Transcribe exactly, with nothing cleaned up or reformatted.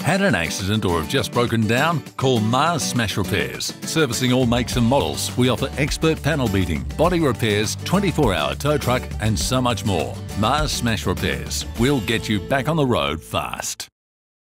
Had an accident or have just broken down? Call Mars Smash Repairs. Servicing all makes and models, we offer expert panel beating, body repairs, twenty-four hour tow truck and so much more. Mars Smash Repairs. We'll get you back on the road fast.